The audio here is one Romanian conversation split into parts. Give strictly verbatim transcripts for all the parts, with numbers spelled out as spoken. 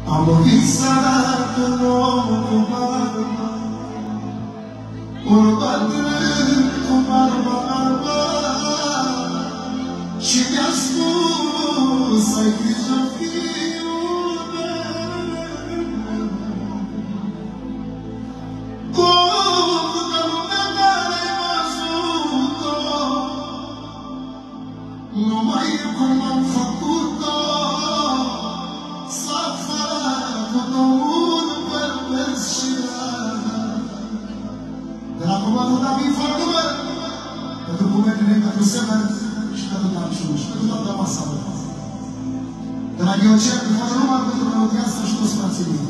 Am visat un om cu barbă, un bătrân cu barbă albă, și mi-a spus să-i grijă fiul meu. Cum de lumea care-ai văzut-o, numai eu cum am făcut-o, s-a făcut un pervers și rar. De la comandul David Farnumă, pentru cuvântele, pentru Sever și pentru Tanciu și pentru toată masa mea. De la Diocen, fără numai pentru melodia asta și toți frații mei.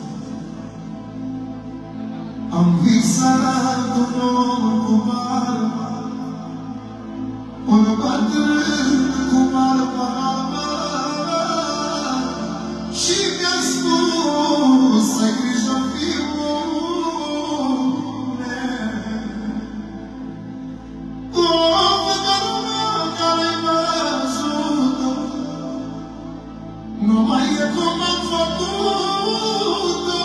Am visat un om cu barbă, un bătrân cu barbă albă, și mi-a spus să-i grijă fiul meu. Cum de lumea care-ai văzut-o, numai e cum am făcut-o,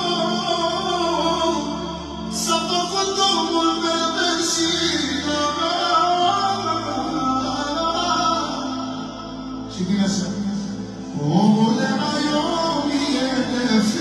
s-a făcut omul verde și și bine așa. Omul de mai o mie de